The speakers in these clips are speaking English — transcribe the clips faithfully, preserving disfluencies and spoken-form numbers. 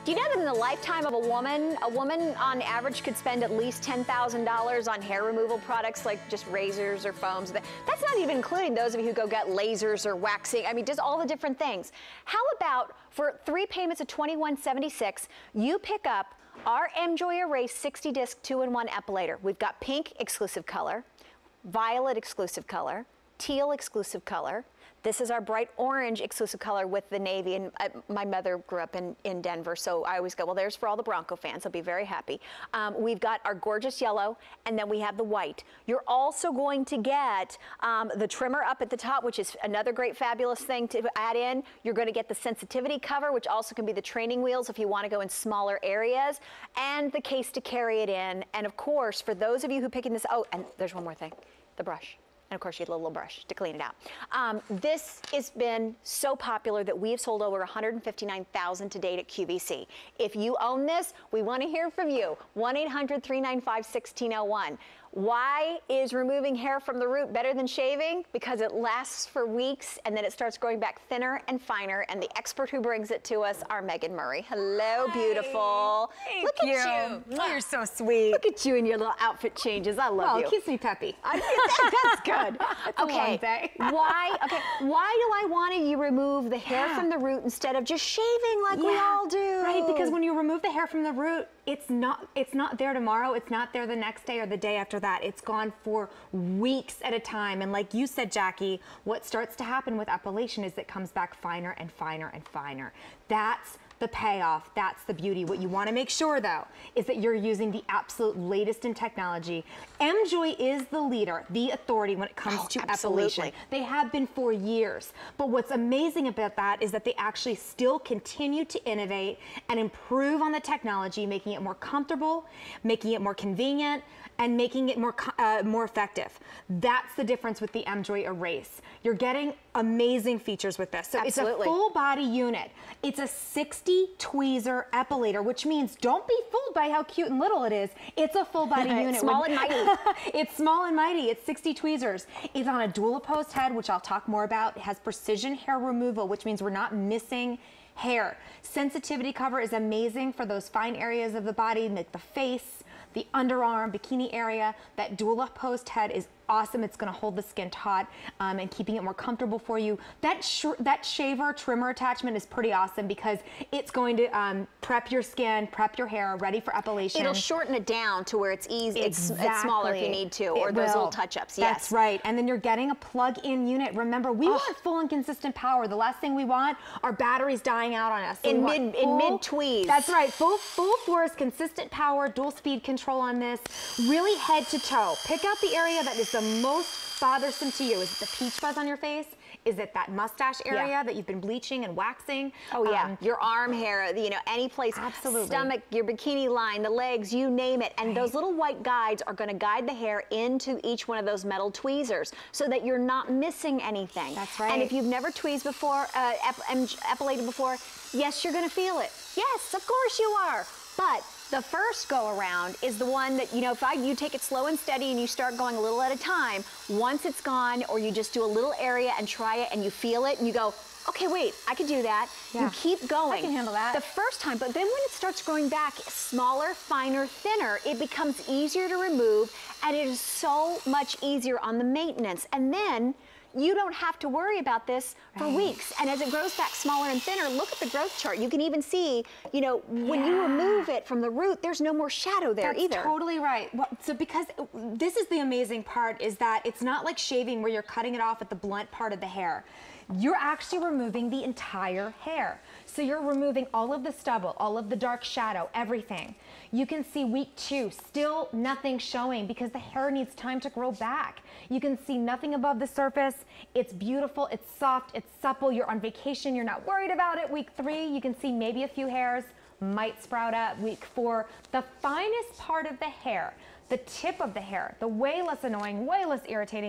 Do you know that in the lifetime of a woman, a woman on average could spend at least ten thousand dollars on hair removal products like just razors or foams? That's not even including those of you who go get lasers or waxing. I mean, just all the different things. How about for three payments of twenty-one seventy-six, you pick up our M-Joy Erase sixty disc two in one epilator. We've got pink exclusive color, violet exclusive color, teal exclusive color. This is our bright orange exclusive color with the navy, and uh, my mother grew up in, in Denver, so I always go, well, there's for all the Bronco fans. I'll be very happy. Um, we've got our gorgeous yellow, and then we have the white. You're also going to get um, the trimmer up at the top, which is another great fabulous thing to add in. You're going to get the sensitivity cover, which also can be the training wheels if you want to go in smaller areas, and the case to carry it in. And of course, for those of you who picking this, oh, and there's one more thing, the brush. And of course, you get a little brush to clean it out. Um, this has been so popular that we have sold over one hundred fifty-nine thousand to date at Q V C. If you own this, we want to hear from you. one eight hundred, three nine five, one six zero one. Why is removing hair from the root better than shaving? Because it lasts for weeks and then it starts growing back thinner and finer. And the expert who brings it to us are Megan Murray. Hello, Hi. beautiful. Thank Look you. at you. Oh, you're so sweet. Look at you and your little outfit changes. I love well, you. it keeps me peppy. I, that's good. It's okay. a long day. why? Okay. Why do I want you remove the hair Yeah. from the root instead of just shaving like we Yeah. all do? Right, because when you remove the hair from the root, it's not it's not there tomorrow, it's not there the next day or the day after that. It's gone for weeks at a time. And like you said, Jackie, what starts to happen with epilation is it comes back finer and finer and finer. That's the payoff. That's the beauty. What you want to make sure, though, is that you're using the absolute latest in technology. M-Joy is the leader, the authority when it comes Oh, to absolutely. epilation. They have been for years. But what's amazing about that is that they actually still continue to innovate and improve on the technology, making it more comfortable, making it more convenient, and making it more uh, more effective. That's the difference with the M-Joy Erase. You're getting amazing features with this. So Absolutely. it's a full body unit. It's a sixty tweezer epilator, which means don't be fooled by how cute and little it is. It's a full body unit. Small and mighty. It's small and mighty. It's sixty tweezers. It's on a dual opposed head, which I'll talk more about. It has precision hair removal, which means we're not missing hair. Sensitivity cover is amazing for those fine areas of the body, like the face, the underarm, bikini area. That dual opposed head is awesome. It's going to hold the skin taut um, and keeping it more comfortable for you. That sh that shaver trimmer attachment is pretty awesome because it's going to um, prep your skin, prep your hair, ready for epilation. It'll shorten it down to where it's easy. Exactly. It's, it's smaller if you need to, or It those will. little touch-ups. Yes. That's right. And then you're getting a plug-in unit. Remember, we Oh. want full and consistent power. The last thing we want are batteries dying out on us. So In we want mid- in full- mid-tweeze. That's right. Full full force, consistent power, dual speed control on this. Really head to toe. Pick out the area that is the most bothersome to you. Is it the peach fuzz on your face? Is it that mustache area Yeah. that you've been bleaching and waxing? Oh yeah, Um, your arm hair, you know, any place, Absolutely. stomach, your bikini line, the legs, you name it. And Right. those little white guides are going to guide the hair into each one of those metal tweezers so that you're not missing anything. That's right. And if you've never tweezed before, uh, ep epilated before, yes, you're going to feel it. Yes, of course you are. But the first go around is the one that, you know, if I, you take it slow and steady and you start going a little at a time, once it's gone, or you just do a little area and try it and you feel it and you go, okay, wait, I could do that. Yeah. You keep going. I can handle that. The first time, but then when it starts growing back smaller, finer, thinner, it becomes easier to remove, and it is so much easier on the maintenance. And then you don't have to worry about this for Right. weeks. And as it grows back smaller and thinner, look at the growth chart. You can even see, you know, when you Yeah. remove it from the root, there's no more shadow there That's either. totally right. Well, so because this is the amazing part is that it's not like shaving where you're cutting it off at the blunt part of the hair. You're actually removing the entire hair. So you're removing all of the stubble, all of the dark shadow, everything. You can see week two, still nothing showing because the hair needs time to grow back. You can see nothing above the surface. It's beautiful, it's soft, it's supple. You're on vacation, you're not worried about it. Week three, you can see maybe a few hairs might sprout up. Week four, the finest part of the hair, the tip of the hair, the way less annoying, way less irritating,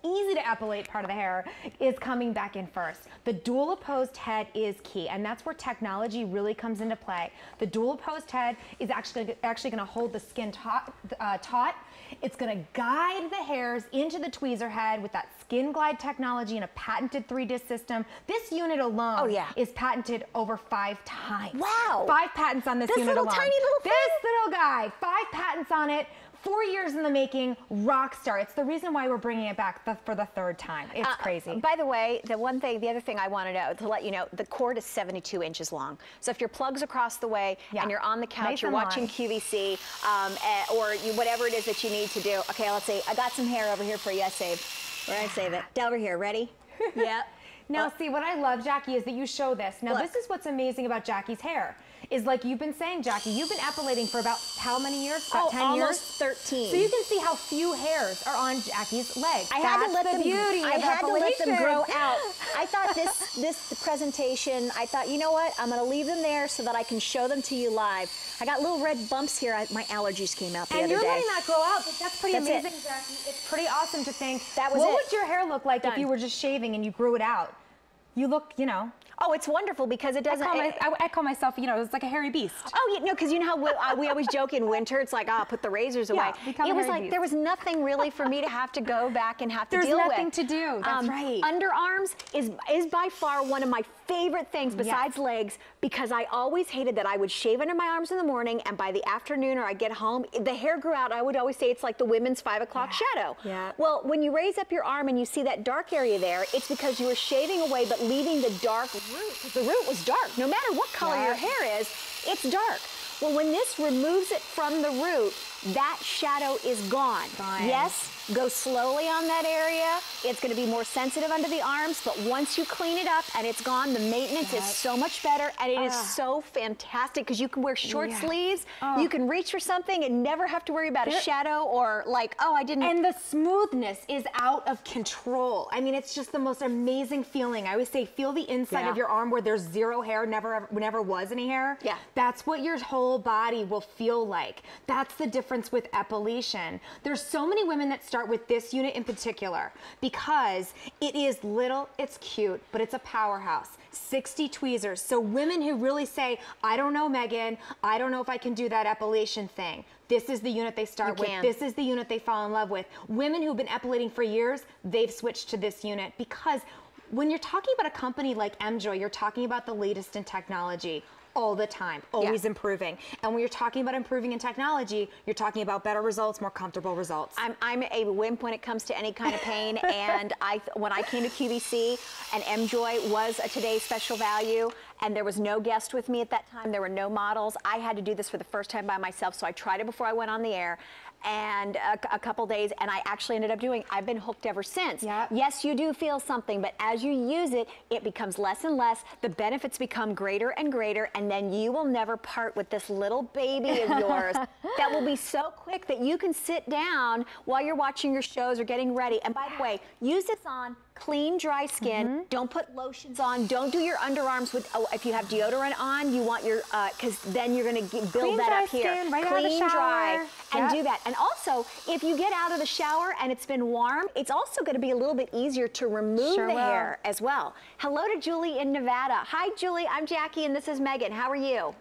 easy to epilate part of the hair is coming back in first. The dual opposed head is key, and that's where technology really comes into play. The dual opposed head is actually actually going to hold the skin taut. Uh, taut. It's going to guide the hairs into the tweezer head with that Skin Glide technology and a patented three disc system. This unit alone oh, yeah. is patented over five times. Wow. Five patents on this, this unit little alone. tiny little thing? This little guy, five patents on it. Four years in the making, rock star. It's the reason why we're bringing it back the, for the third time. It's uh, crazy. By the way, the one thing, the other thing I want to know, to let you know, the cord is seventy-two inches long. So if your plug's across the way yeah. and you're on the couch, nice you're watching long. Q V C, um, uh, or you, whatever it is that you need to do. Okay, let's see. I got some hair over here for you. I saved. Where did I save it? Over here. Ready? Yep. Now, well, see, what I love, Jackie, is that you show this. Now, look. this is what's amazing about Jackie's hair. Is like you've been saying, Jackie, you've been epilating for about how many years? About oh, ten almost years? thirteen. So you can see how few hairs are on Jackie's legs. I That's had to let the them. beauty I of had to let them epilation. grow out. I thought this this presentation. I thought, you know what? I'm going to leave them there so that I can show them to you live. I got little red bumps here. I, my allergies came out the and other you're day. letting that grow out. But that's pretty That's amazing, it. Jackie. It's pretty awesome to think. That was what it. would your hair look like Done. if you were just shaving and you grew it out? You look, you know. Oh, it's wonderful because it doesn't. I call, my, it, I, I call myself, you know, it's like a hairy beast. Oh, yeah, no, because you know how we, uh, we always joke in winter, it's like, ah, oh, put the razors away. Yeah, become it a was hairy like, beast. there was nothing really for me to have to go back and have to There's deal with. There's nothing to do, that's um, right. Underarms is, is by far one of my favorite things besides yes. legs, because I always hated that I would shave under my arms in the morning, and by the afternoon or I get home, the hair grew out. I would always say it's like the women's five o'clock yeah. shadow. Yeah. Well, when you raise up your arm and you see that dark area there, it's because you were shaving away but leaving the dark root, because the root was dark. No matter what color yeah. your hair is, it's dark. Well, when this removes it from the root, that shadow is gone. Gone. Yes, go slowly on that area. It's going to be more sensitive under the arms, but once you clean it up and it's gone, the maintenance Yep. is so much better, and it uh. is so fantastic because you can wear short Yeah. sleeves, Oh. you can reach for something and never have to worry about a shadow or like, oh, I didn't. And the smoothness is out of control. I mean, it's just the most amazing feeling. I always say, feel the inside Yeah. of your arm where there's zero hair, never, ever- never was any hair. Yeah. That's what your whole body will feel like. That's the difference with epilation. There's so many women that start with this unit in particular because it is little, it's cute, but it's a powerhouse. sixty tweezers. So women who really say, I don't know, Megan, I don't know if I can do that epilation thing. This is the unit they start You with. can. This is the unit they fall in love with. Women who've been epilating for years, they've switched to this unit because when you're talking about a company like Emjoy, you're talking about the latest in technology. All the time, always Yeah. improving. And when you're talking about improving in technology, you're talking about better results, more comfortable results. I'm, I'm a wimp when it comes to any kind of pain, and I when I came to Q V C, and Emjoy was a today's special value, and there was no guest with me at that time, there were no models. I had to do this for the first time by myself, so I tried it before I went on the air, and a, a couple days, and I actually ended up doing, I've been hooked ever since. Yep. Yes, you do feel something, but as you use it, it becomes less and less, the benefits become greater and greater, and then you will never part with this little baby of yours that will be so quick that you can sit down while you're watching your shows or getting ready. And by the way, use this on clean, dry skin. Mm-hmm. Don't put lotions on. Don't do your underarms with, oh, if you have deodorant on, you want your, because uh, then you're going to build Clean, that dry up here. skin, right clean, out of the shower. dry, and Yep. do that. And also, if you get out of the shower and it's been warm, it's also going to be a little bit easier to remove Sure the will. hair as well. Hello to Julie in Nevada. Hi, Julie. I'm Jackie, and this is Megan. How are you?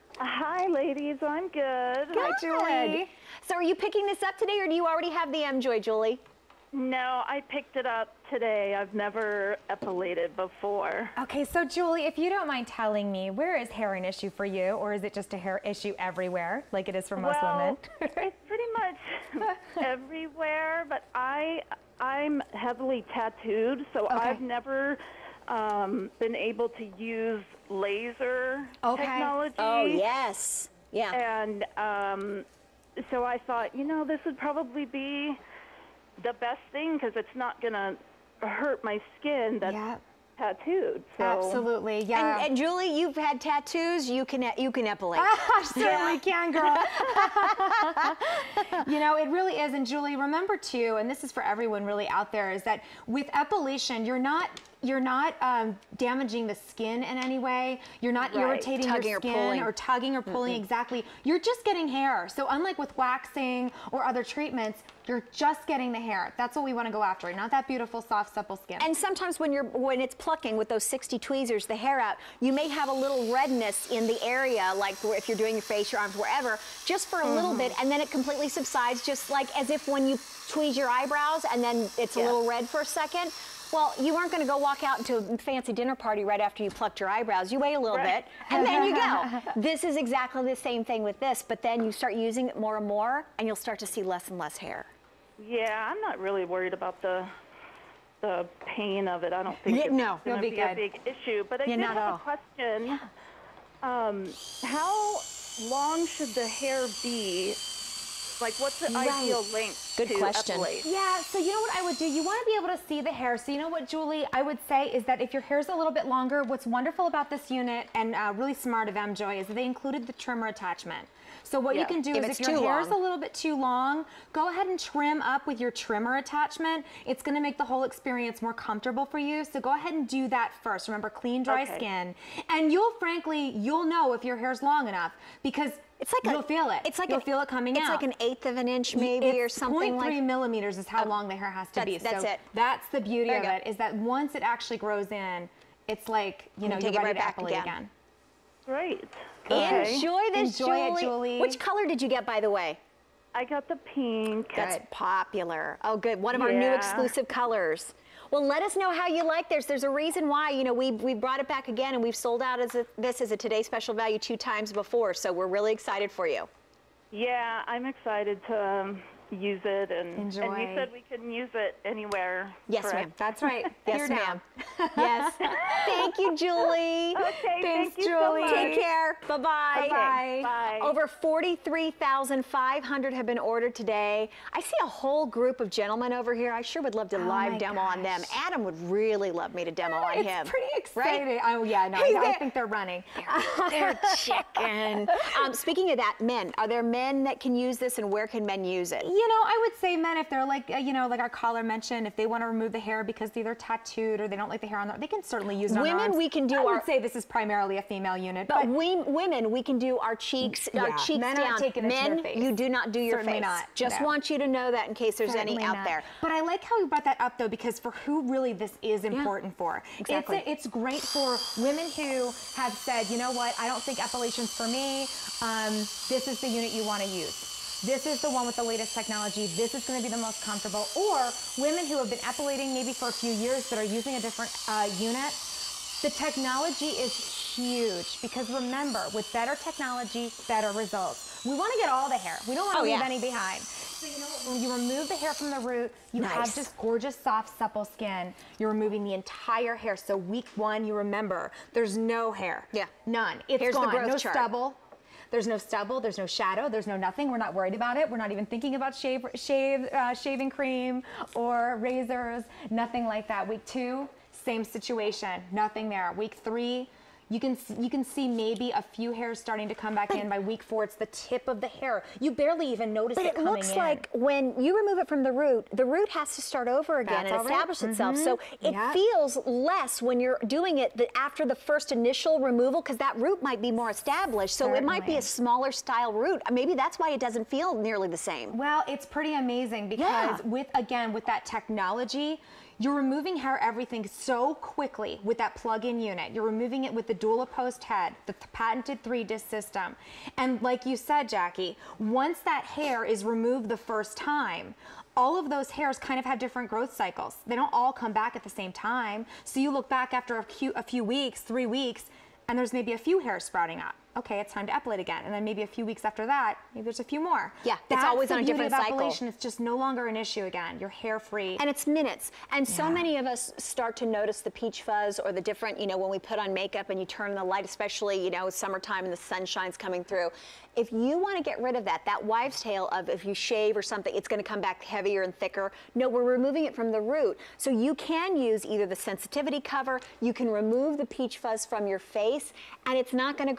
Hi, ladies. I'm good. Good. Hi, Julie. So are you picking this up today, or do you already have the Emjoy, Julie? No, I picked it up today. I've never epilated before. Okay, so Julie, if you don't mind telling me, where is hair an issue for you, or is it just a hair issue everywhere, like it is for most well, women? it's pretty much everywhere, but I, I'm heavily tattooed, so Okay. I've never um, been able to use laser Okay. technology. Oh, yes. Yeah. And um, so I thought, you know, this would probably be the best thing because it's not going to hurt my skin that's Yeah. tattooed. So. Absolutely, yeah. And, and Julie, you've had tattoos. You can you can epilate. I certainly can, girl. You know, it really is. And Julie, remember too, and this is for everyone really out there, is that with epilation, you're not you're not um, damaging the skin in any way. You're not Right. irritating Tugging your or skin pulling. or tugging or pulling. Mm-hmm. Exactly. You're just getting hair. So unlike with waxing or other treatments, you're just getting the hair. That's what we want to go after, not that beautiful, soft, supple skin. And sometimes when you're when it's plucking with those sixty tweezers the hair out, you may have a little redness in the area, like if you're doing your face, your arms, wherever, just for a mm-hmm. little bit, and then it completely subsides, just like as if when you tweeze your eyebrows and then it's Yeah. a little red for a second. Well, you weren't going to go walk out into a fancy dinner party right after you plucked your eyebrows. You wait a little Right. bit, and then you go. This is exactly the same thing with this, but then you start using it more and more, and you'll start to see less and less hair. Yeah, I'm not really worried about the the pain of it. I don't think Yeah, it's no, going to you'll be, be a good. big issue. But I Yeah, did not at have all. a question. Um, how long should the hair be? Like, what's the Right. ideal length Good to question. epilate? Yeah, so you know what I would do? You want to be able to see the hair. So you know what, Julie, I would say is that if your hair's a little bit longer, what's wonderful about this unit and uh, really smart of M-Joy is that they included the trimmer attachment. So what Yeah. you can do If is it's if your too hair's long. a little bit too long, go ahead and trim up with your trimmer attachment. It's going to make the whole experience more comfortable for you. So go ahead and do that first. Remember, clean, dry Okay. skin. And you'll frankly, you'll know if your hair's long enough because It's like you'll a, feel it. It's like you'll an, feel it coming it's out. like an eighth of an inch maybe it's or something zero point three like. millimeters is how long the hair has to that's- be. that's so it. That's the beauty There of you go. it, is that once it actually grows in, it's like, you know, take you're it ready right to back epilate again. again. Great. Okay. Enjoy this, Enjoy it, Julie. Julie. Which color did you get, by the way? I got the pink. That's popular. Oh, good. One of our new Yeah. exclusive colors. Well, let us know how you like this. There's a reason why, you know, we we brought it back again, and we've sold out as a, this as a Today Special Value two times before, so we're really excited for you. Yeah, I'm excited to um, use it. And, and Enjoy. you said we can use it anywhere. Yes, correct? ma'am. That's right. Yes, Here ma'am. now. Yes. Thank you, Julie. Okay, Thanks, thank you Julie. so much. Take care. Bye-bye. Bye-bye. Bye. Over forty-three thousand five hundred have been ordered today. I see a whole group of gentlemen over here. I sure would love to live my demo on them. gosh. Adam would really love me to demo on It's him. pretty Right? exciting. Oh, yeah, no, He's I, I there. think they're running. They're chicken. Um, speaking of that, men, are there men that can use this, and where can men use it? You know, I would say men, if they're like, uh, you know, like our caller mentioned, if they want to remove the hair because they're either tattooed or they don't like the hair on their, they can certainly use it on their Women, arms. we can do I our- would say this is primarily a female unit, But but we women, we can do our cheeks, our Yeah, cheeks men down. aren't taking it to Men, their face. you do not do your Certainly face. not, Just no. want you to know that in case there's any Certainly out not. there. But I like how you brought that up, though, because for who really this is important for. exactly. It's, a, it's great for women who have said, you know what, I don't think epilation's for me. Um, this is the unit you want to use. This is the one with the latest technology. This is going to be the most comfortable. Or women who have been epilating maybe for a few years but are using a different uh, unit. The technology is huge because remember, with better technology, better results. We want to get all the hair. We don't want to Oh, leave yeah. any behind. So you know what, when you remove the hair from the root, you Nice. have just gorgeous, soft, supple skin. You're removing the entire hair. So week one, you remember, there's no hair. Yeah. None. It's Here's the gone. growth no chart. stubble. There's no stubble, there's no shadow, there's no nothing. We're not worried about it. We're not even thinking about shave, shave, uh, shaving cream or razors, nothing like that. Week two, same situation, nothing there. Week three, you can you can see maybe a few hairs starting to come back in. By week four, it's the tip of the hair. You barely even notice But it it coming looks in. like when you remove it from the root, the root has to start over again That's and all right. establish itself. Mhm. So it Yeah. feels less when you're doing it the, after the first initial removal, because that root might be more established. So it might be a Certainly. smaller style root. Maybe that's why it doesn't feel nearly the same. Well, it's pretty amazing because Yeah. with, again, with that technology, you're removing hair everything so quickly with that plug-in unit. You're removing it with the dual opposed head, the th- patented three-disc system. And like you said, Jackie, once that hair is removed the first time, all of those hairs kind of have different growth cycles. They don't all come back at the same time. So you look back after a few, a few weeks, three weeks, and there's maybe a few hairs sprouting up. Okay, it's time to epilate again. And then maybe a few weeks after that, maybe there's a few more. Yeah, it's That's always the on a beauty different of cycle. epilation. It's just no longer an issue again. You're hair free. And it's minutes. And so Yeah. many of us start to notice the peach fuzz or the different, you know, when we put on makeup and you turn the light, especially, you know, it's summertime and the sunshine's coming through. If you want to get rid of that, that wives' tale of if you shave or something, it's going to come back heavier and thicker. No, we're removing it from the root. So you can use either the sensitivity cover, you can remove the peach fuzz from your face, and it's not going to grow back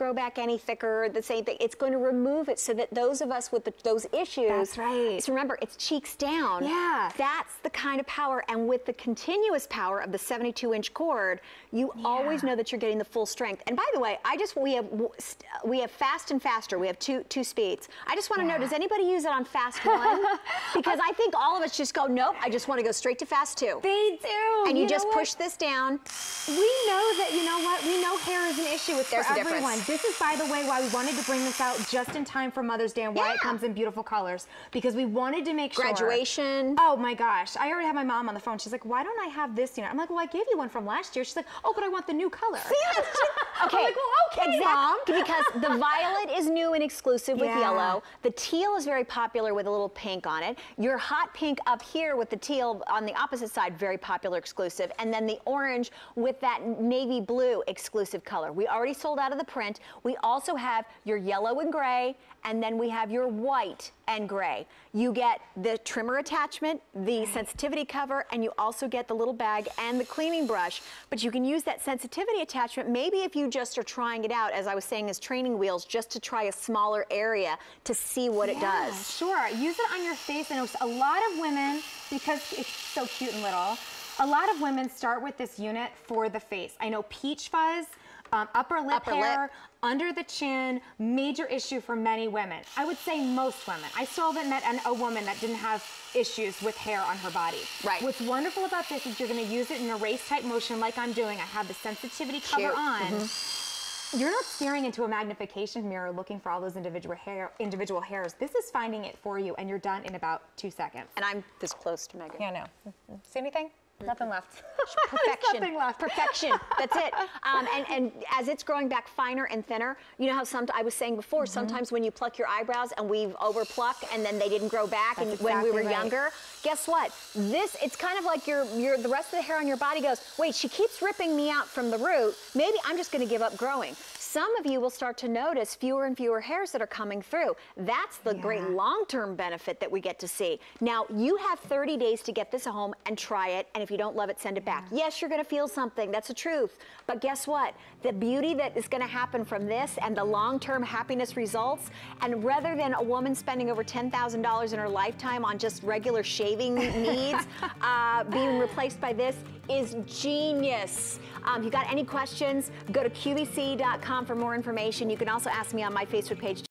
any thicker, the same thing. It's going to remove it so that those of us with the, those issues. That's right. So remember, it's cheeks down. Yeah. That's the kind of power. And with the continuous power of the seventy-two inch cord, you Yeah. always know that you're getting the full strength. And by the way, I just, we have, we have fast and faster. We have two, two speeds. I just want to Yeah. know, does anybody use it on fast one? Because I think all of us just go, nope, I just want to go straight to fast two. They do. And you, you just know what? push this down. We know that, you know what, we know hair is an issue with There's for a everyone. difference. This is, by the way, why we wanted to bring this out just in time for Mother's Day and why it Yeah. comes in beautiful colors. Because we wanted to make sure. Graduation. Oh my gosh. I already have my mom on the phone. She's like, why don't I have this unit? I'm like, well, I gave you one from last year. She's like, oh, but I want the new color. Okay. I'm like, well, okay, Mom. Because the violet is new and exclusive with Yeah. yellow. The teal is very popular with a little pink on it. Your hot pink up here with the teal on the opposite side, very popular exclusive. And then the orange with that navy blue exclusive color. We already sold out of the print. We also have your yellow and gray, and then we have your white and gray. You get the trimmer attachment, the sensitivity cover, and you also get the little bag and the cleaning brush. But you can use that sensitivity attachment maybe if you just are trying it out, as I was saying, as training wheels, just to try a smaller area to see what it Yeah, does. Sure. Use it on your face. I know a lot of women, because it's so cute and little, a lot of women start with this unit for the face. I know peach fuzz, um, upper lip Upper hair, lip. under the chin, major issue for many women. I would say most women. I still haven't met an, a woman that didn't have issues with hair on her body. Right. What's wonderful about this is you're going to use it in a race type motion like I'm doing. I have the sensitivity cover Cute. on. Mm-hmm. You're not staring into a magnification mirror looking for all those individual hair, individual hairs. This is finding it for you, and you're done in about two seconds. And I'm this close to Megan. Yeah, no. See anything? Nothing left. Perfection. Nothing left. Perfection. That's it. Um, and, and as it's growing back finer and thinner, you know how some I was saying before, Mm-hmm. sometimes when you pluck your eyebrows and we over pluck and then they didn't grow back, That's and when we exactly were right. younger, guess what? This it's kind of like your your the rest of the hair on your body goes, wait, she keeps ripping me out from the root. Maybe I'm just going to give up growing. Some of you will start to notice fewer and fewer hairs that are coming through. That's the Yeah. great long-term benefit that we get to see. Now, you have thirty days to get this home and try it, and if you don't love it, send it back. Yes, you're gonna feel something, that's the truth. But guess what? The beauty that is gonna happen from this and the long-term happiness results, and rather than a woman spending over ten thousand dollars in her lifetime on just regular shaving needs, uh, being replaced by this is genius. Um, if you got any questions, go to Q V C dot com for more information. You can also ask me on my Facebook page.